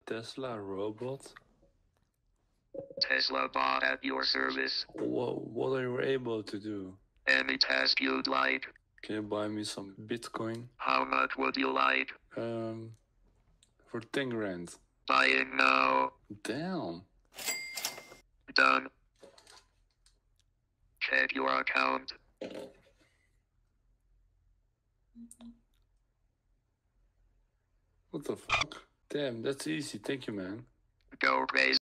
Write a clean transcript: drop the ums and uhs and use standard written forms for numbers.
Tesla robot? Tesla bot at your service. What are you able to do? Any task you'd like. Can you buy me some Bitcoin? How much would you like? For 10 grand. Buying now. Damn. Done. Check your account. What the fuck? Damn, that's easy. Thank you, man. Go crazy.